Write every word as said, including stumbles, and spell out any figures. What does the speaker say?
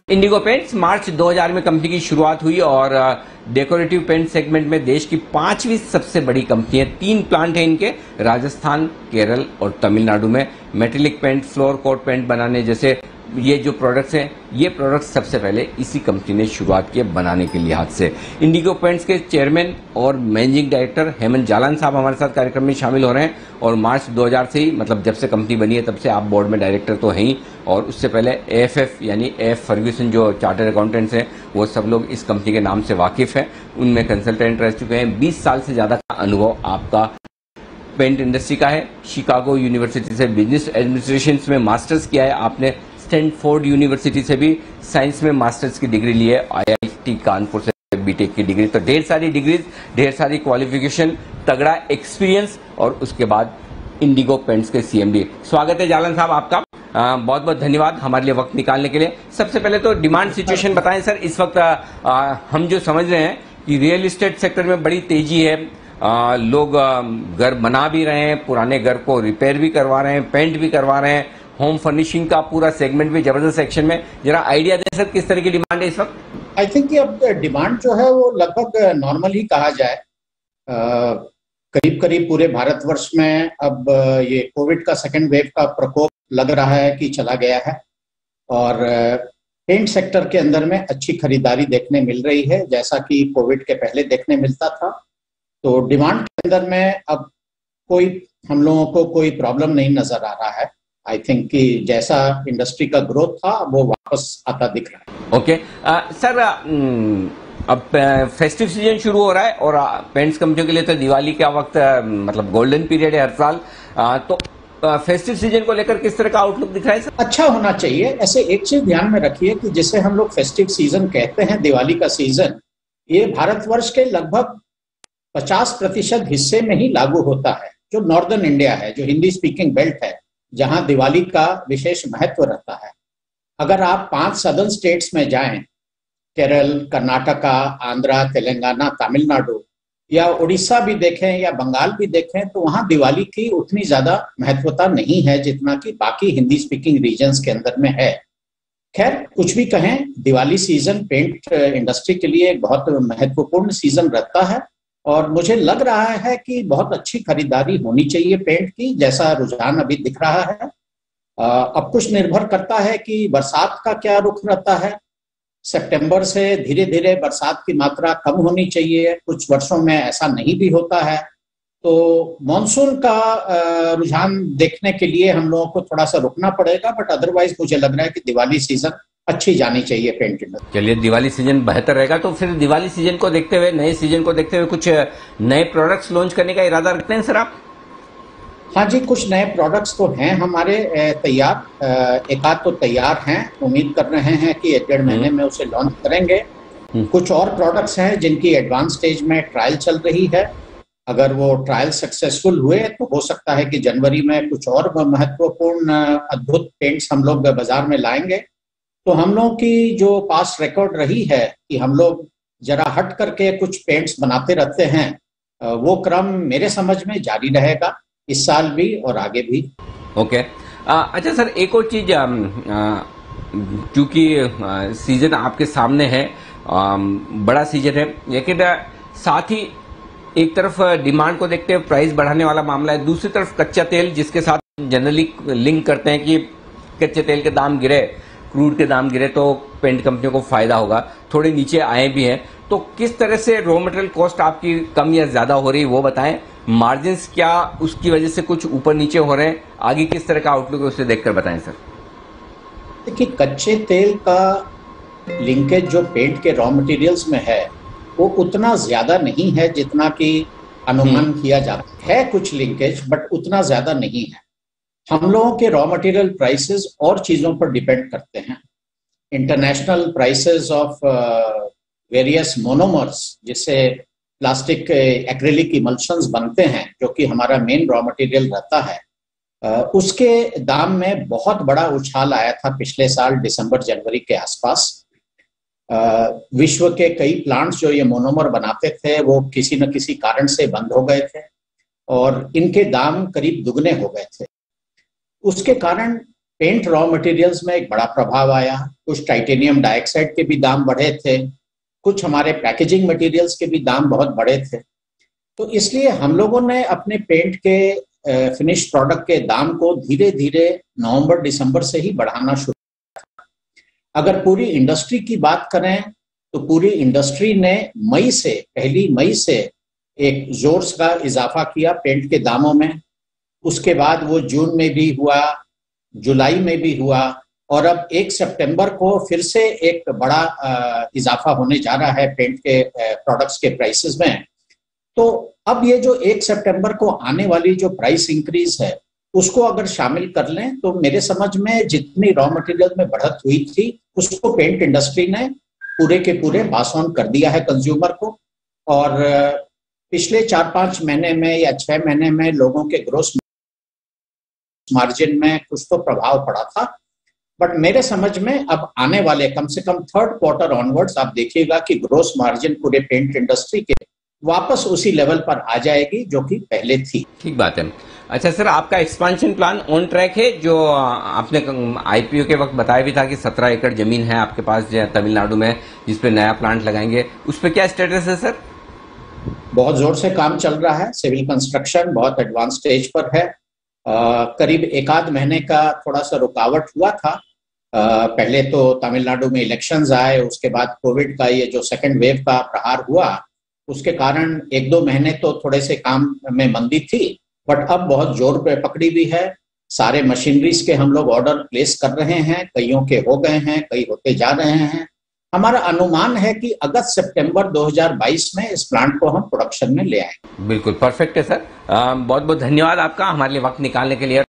Indigo paints मार्च दो हज़ार में कंपनी की शुरुआत हुई और डेकोरेटिव पेंट सेगमेंट में देश की पांचवी सबसे बड़ी कंपनी है। तीन प्लांट हैं इनके, राजस्थान, केरल और तमिलनाडु में। Metallic paint, floor coat paint बनाने जैसे ये जो प्रोडक्ट्स हैं, ये प्रोडक्ट्स सबसे पहले इसी कंपनी ने शुरुआत किए बनाने के लिहाज से। इंडिगो पेंट्स के चेयरमैन और मैनेजिंग डायरेक्टर हेमंत जालान साहब हमारे साथ कार्यक्रम में शामिल हो रहे हैं और मार्च दो हज़ार से ही, मतलब जब से कंपनी बनी है तब से आप बोर्ड में डायरेक्टर तो हैं ही, और उससे पहले एएफएफ यानी एफ फर्ग्यूसन जो चार्टर्ड अकाउंटेंट्स हैं वो सब लोग इस कंपनी के नाम से वाकिफ हैं, उनमें कंसल्टेंट रह चुके हैं। बीस साल से ज्यादा का अनुभव आपका पेंट इंडस्ट्री का है। शिकागो यूनिवर्सिटी से बिजनेस एडमिनिस्ट्रेशन में मास्टर्स किया है आपने, स्टैनफोर्ड यूनिवर्सिटी से भी साइंस में मास्टर्स की डिग्री ली है, आईआईटी कानपुर से बीटेक की डिग्री। तो ढेर सारी डिग्रीज, ढेर सारी क्वालिफिकेशन, तगड़ा एक्सपीरियंस और उसके बाद इंडिगो पेंट्स के सीएमडी। स्वागत है जालन साहब आपका, बहुत बहुत धन्यवाद हमारे लिए वक्त निकालने के लिए। सबसे पहले तो डिमांड सिचुएशन बताएं सर। इस वक्त आ, हम जो समझ रहे हैं कि रियल एस्टेट सेक्टर में बड़ी तेजी है, आ, लोग आ, घर बना भी रहे हैं, पुराने घर को रिपेयर भी करवा रहे हैं, पेंट भी करवा रहे हैं, होम फर्निशिंग का पूरा सेगमेंट भी जबरदस्त सेक्शन में। जरा आइडिया दें सर, किस तरह की डिमांड है इस वक्त? आई थिंक अब डिमांड जो है वो लगभग नॉर्मल ही कहा जाए। करीब करीब पूरे भारतवर्ष में अब ये कोविड का सेकेंड वेव का प्रकोप लग रहा है कि चला गया है और पेंट सेक्टर के अंदर में अच्छी खरीदारी देखने मिल रही है, जैसा कि कोविड के पहले देखने मिलता था। तो डिमांड के अंदर में अब कोई हम लोगों को कोई प्रॉब्लम नहीं नजर आ रहा है। आई थिंक कि जैसा इंडस्ट्री का ग्रोथ था वो वापस आता दिख रहा है। ओके सर, अब फेस्टिव सीजन शुरू हो रहा है और पेंट्स कंपनियों के लिए तो दिवाली का वक्त मतलब गोल्डन पीरियड है हर साल, आ, तो फेस्टिव सीजन को लेकर किस तरह का आउटलुक दिख रहा है सर? अच्छा होना चाहिए। ऐसे एक चीज ध्यान में रखिए कि जिसे हम लोग फेस्टिव सीजन कहते हैं, दिवाली का सीजन, ये भारतवर्ष के लगभग पचास प्रतिशत हिस्से में ही लागू होता है। जो नॉर्दर्न इंडिया है, जो हिंदी स्पीकिंग बेल्ट है, जहां दिवाली का विशेष महत्व रहता है। अगर आप पांच सदर्न स्टेट्स में जाएं, केरल, कर्नाटका, आंध्रा, तेलंगाना, तमिलनाडु या उड़ीसा भी देखें या बंगाल भी देखें, तो वहां दिवाली की उतनी ज्यादा महत्वता नहीं है जितना कि बाकी हिंदी स्पीकिंग रीजन्स के अंदर में है। खैर, कुछ भी कहें, दिवाली सीजन पेंट इंडस्ट्री के लिए एक बहुत महत्वपूर्ण सीजन रहता है और मुझे लग रहा है कि बहुत अच्छी खरीदारी होनी चाहिए पेंट की, जैसा रुझान अभी दिख रहा है। अब कुछ निर्भर करता है कि बरसात का क्या रुख रहता है। सितंबर से धीरे धीरे बरसात की मात्रा कम होनी चाहिए, कुछ वर्षों में ऐसा नहीं भी होता है। तो मॉनसून का रुझान देखने के लिए हम लोगों को थोड़ा सा रुकना पड़ेगा, बट अदरवाइज मुझे लग रहा है कि दिवाली सीजन अच्छी जानी चाहिए पेंट इंडस्ट्री। चलिए, दिवाली सीजन बेहतर रहेगा। तो फिर दिवाली सीजन को देखते हुए, नए सीजन को देखते हुए कुछ नए प्रोडक्ट्स लॉन्च करने का इरादा रखते हैं सर आप? हाँ जी, कुछ नए प्रोडक्ट्स तो हैं हमारे तैयार, एक आध तो तैयार हैं। उम्मीद कर रहे हैं कि एक डेढ़ महीने में उसे लॉन्च करेंगे। कुछ और प्रोडक्ट्स हैं जिनकी एडवांस स्टेज में ट्रायल चल रही है। अगर वो ट्रायल सक्सेसफुल हुए तो हो सकता है कि जनवरी में कुछ और महत्वपूर्ण अद्भुत पेंट्स हम लोग बाजार में लाएंगे। तो हम लोग की जो पास्ट रिकॉर्ड रही है कि हम लोग जरा हट करके कुछ पेंट्स बनाते रहते हैं, वो क्रम मेरे समझ में जारी रहेगा इस साल भी और आगे भी। Okay okay. अच्छा सर, एक और चीज, क्योंकि सीजन आपके सामने है, आ, बड़ा सीजन है, लेकिन साथ ही एक तरफ डिमांड को देखते हुए प्राइस बढ़ाने वाला मामला है, दूसरी तरफ कच्चा तेल, जिसके साथ जनरली लिंक करते हैं कि कच्चे तेल के दाम गिरे, क्रूड के दाम गिरे तो पेंट कंपनियों को फायदा होगा। थोड़े नीचे आए भी हैं, तो किस तरह से रॉ मटेरियल कॉस्ट आपकी कम या ज्यादा हो रही है वो बताएं। मार्जिन्स क्या उसकी वजह से कुछ ऊपर नीचे हो रहे हैं, आगे किस तरह का आउटलुक है उसे देखकर बताएं सर। देखिए, कच्चे तेल का लिंकेज जो पेंट के रॉ मटेरियल्स में है वो उतना ज्यादा नहीं है जितना कि अनुमान किया जाता है। कुछ लिंकेज, बट उतना ज्यादा नहीं है। हम लोगों के रॉ मटेरियल प्राइसेस और चीजों पर डिपेंड करते हैं। International prices of various monomers, जिससे प्लास्टिक एक्रिलिक इमल्शंस बनते हैं, जो कि हमारा मेन रॉ मटेरियल रहता है, uh, उसके दाम में बहुत बड़ा उछाल आया था पिछले साल दिसंबर जनवरी के आसपास। uh, विश्व के कई प्लांट्स जो ये मोनोमर बनाते थे वो किसी न किसी कारण से बंद हो गए थे और इनके दाम करीब दुगने हो गए थे। उसके कारण पेंट रॉ मटेरियल्स में एक बड़ा प्रभाव आया। कुछ टाइटेनियम डाइऑक्साइड के भी दाम बढ़े थे, कुछ हमारे पैकेजिंग मटेरियल्स के भी दाम बहुत बढ़े थे। तो इसलिए हम लोगों ने अपने पेंट के फिनिश प्रोडक्ट के दाम को धीरे धीरे नवंबर दिसंबर से ही बढ़ाना शुरू किया। अगर पूरी इंडस्ट्री की बात करें तो पूरी इंडस्ट्री ने मई से पहली मई से एक जोर का इजाफा किया पेंट के दामों में। उसके बाद वो जून में भी हुआ, जुलाई में भी हुआ, और अब एक सितंबर को फिर से एक बड़ा इजाफा होने जा रहा है पेंट के प्रोडक्ट्स के प्राइसेस में। तो अब ये जो एक सितंबर को आने वाली जो प्राइस इंक्रीज है उसको अगर शामिल कर लें तो मेरे समझ में जितनी रॉ मटेरियल में बढ़त हुई थी उसको पेंट इंडस्ट्री ने पूरे के पूरे पास ऑन कर दिया है कंज्यूमर को। और पिछले चार पांच महीने में या छह महीने में लोगों के ग्रोस मार्जिन में कुछ तो प्रभाव पड़ा था, बट मेरे समझ में अब आने वाले कम से कम थर्ड क्वार्टर ऑनवर्ड्स आप देखिएगा कि ग्रोस मार्जिन पूरे पेंट इंडस्ट्री के वापस उसी लेवल पर आ जाएगी जो कि पहले थी। ठीक बात है। अच्छा सर, आपका एक्सपेंशन प्लान ऑन ट्रैक है? जो आपने आईपीओ के वक्त बताया भी था कि सत्रह एकड़ जमीन है आपके पास जो तमिलनाडु में जिसपे नया प्लांट लगाएंगे, उस पर क्या स्टेटस है सर? बहुत जोर से काम चल रहा है, सिविल कंस्ट्रक्शन बहुत एडवांस स्टेज पर है। आ, करीब एक आध महीने का थोड़ा सा रुकावट हुआ था। आ, पहले तो तमिलनाडु में इलेक्शंस आए, उसके बाद कोविड का ये जो सेकेंड वेव का प्रहार हुआ उसके कारण एक दो महीने तो थोड़े से काम में मंदी थी, बट अब बहुत जोर पे पकड़ी हुई है। सारे मशीनरीज के हम लोग ऑर्डर प्लेस कर रहे हैं, कईयों के हो गए हैं, कई होते जा रहे हैं। हमारा अनुमान है कि अगस्त सितंबर दो हज़ार बाईस में इस प्लांट को हम प्रोडक्शन में ले आएंगे। बिल्कुल परफेक्ट है सर। बहुत बहुत धन्यवाद आपका हमारे लिए वक्त निकालने के लिए।